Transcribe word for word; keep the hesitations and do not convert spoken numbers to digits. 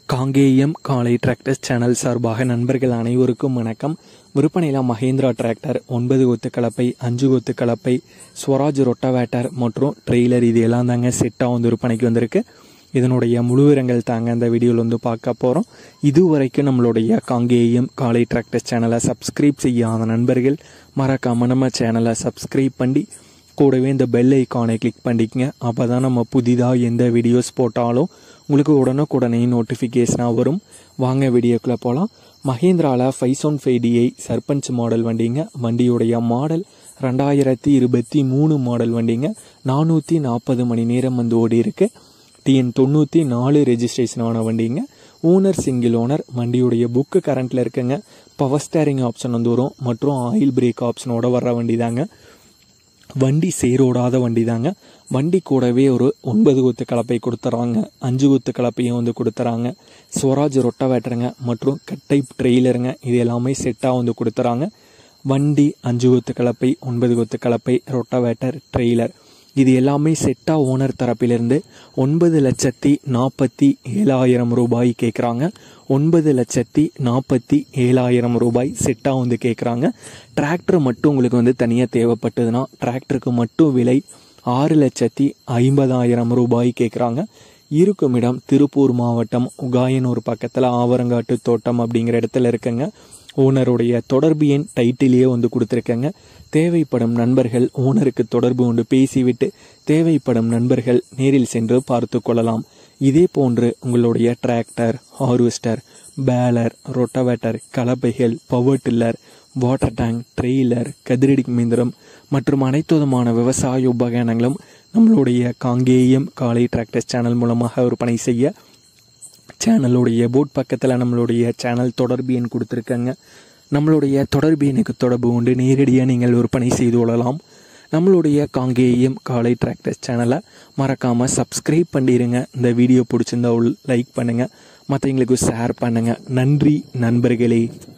காங்கேயம் காலை tractors channel சார்பாக நண்பர்கள் அனைவருக்கும் வணக்கம். விற்பனையில் மஹேந்திரா டிராக்டர் ஒன்பது கொத்து கலப்பை, அஞ்சு கொத்து கலப்பை, ஸ்வராஜ் ரொட்டவேட்டர் மற்றும் ட்ரெய்லர் இது எல்லாம் தாங்க செட்டாக வந்து விற்பனைக்கு வந்திருக்கு. இதனுடைய முழு விவரங்கள் தாங்க இந்த வீடியோவில் வந்து பார்க்க போகிறோம். இதுவரைக்கும் நம்மளுடைய காங்கேயம் காலை டிராக்டர்ஸ் சேனலை சப்ஸ்கிரைப் செய்யாத நண்பர்கள் மறக்காம நம்ம சேனலை சப்ஸ்கிரைப் பண்ணி கூடவே இந்த பெல் ஐக்கானை கிளிக் பண்ணிக்கங்க. அப்போ தான் நம்ம புதிதாக எந்த வீடியோஸ் போட்டாலும் உங்களுக்கு உடனுக்குடனே நோட்டிஃபிகேஷனாக வரும். வாங்க வீடியோக்குள்ளே போகலாம். மஹேந்திராவில் five one five DI Sarpanch model வண்டிங்க. வண்டியுடைய மாடல் ரெண்டாயிரத்தி இருபத்தி மூணு மாடல் வண்டிங்க. நானூற்றி நாற்பது மணி நேரம் வந்து ஓடி இருக்கு. டிஎன் தொண்ணூற்றி நாலு ரெஜிஸ்ட்ரேஷன் ஆன வண்டிங்க. Owner single owner. வண்டியுடைய புக்கு கரண்ட்டில் இருக்குங்க. பவர் ஸ்டேரிங் ஆப்ஷன் வந்து வரும் மற்றும் ஆயில் பிரேக் ஆப்ஷனோட வர்ற வண்டி தாங்க. வண்டி சேரோடாத வண்டி தாங்க. வண்டி கூடவே ஒரு ஒன்பது கொத்து கலப்பை கொடுத்துறாங்க, அஞ்சு கொத்து கலப்பையும் வந்து கொடுத்துறாங்க. ஸ்வராஜ் ரொட்டவேட்டருங்க மற்றும் கட்டை ட்ரெய்லருங்க இது எல்லாமே செட்டாக வந்து கொடுத்துறாங்க. வண்டி அஞ்சு கொத்து கலப்பை, ஒன்பது கொத்து கலப்பை, ரொட்டவேட்டர், ட்ரெய்லர் இது எல்லாமே செட்டாக ஓனர் தரப்பிலிருந்து ஒன்பது லட்சத்தி நாற்பத்தி ஏழாயிரம் ரூபாய் கேட்குறாங்க. ஒன்பது லட்சத்தி நாற்பத்தி ஏழாயிரம் ரூபாய் செட்டாக வந்து கேட்குறாங்க. டிராக்டர் மட்டும் உங்களுக்கு வந்து தனியாக தேவைப்பட்டதுன்னா டிராக்டருக்கு மட்டும் விலை ஆறு லட்சத்தி ஐம்பதாயிரம் ரூபாய் கேட்குறாங்க. இருக்கும் இடம் திருப்பூர் மாவட்டம் உகாயனூர் பக்கத்தில் ஆவரங்காட்டு தோட்டம் அப்படிங்கிற இடத்துல இருக்குங்க. ஓனருடைய தொடர்பு எண் டைட்டிலேயே வந்து கொடுத்துருக்கேங்க. தேவைப்படும் நண்பர்கள் ஓனருக்கு தொடர்பு கொண்டு பேசிவிட்டு தேவைப்படும் நண்பர்கள் நேரில் சென்று பார்த்து கொள்ளலாம். இதே போன்று உங்களுடைய டிராக்டர், ஹார்வெஸ்டர், பேலர், ரொட்டவேட்டர், கலப்பைகள், power tiller, water tank, trailer, கதிரடி மிந்திரம் மற்றும் அனைத்து விதமான விவசாய உபகரணங்களும் நம்மளுடைய காங்கேயம் காலை டிராக்டர்ஸ் சேனல் மூலமாக விற்பனை செய்ய சேனலுடைய போட் பக்கத்தில் நம்மளுடைய சேனல் தொடர்பு எண் கொடுத்துருக்கங்க. நம்மளுடைய தொடர்பு எண்ணுக்கு தொடர்பு கொண்டு நேரடியாக நீங்கள் விற்பனை செய்து கொள்ளலாம். நம்மளுடைய காங்கேயம் காலை டிராக்டர்ஸ் சேனலை மறக்காமல் சப்ஸ்கிரைப் பண்ணிடுங்க. இந்த வீடியோ பிடிச்சிருந்தா லைக் பண்ணுங்கள், மற்றவங்களுக்கு ஷேர் பண்ணுங்கள். நன்றி நண்பர்களே.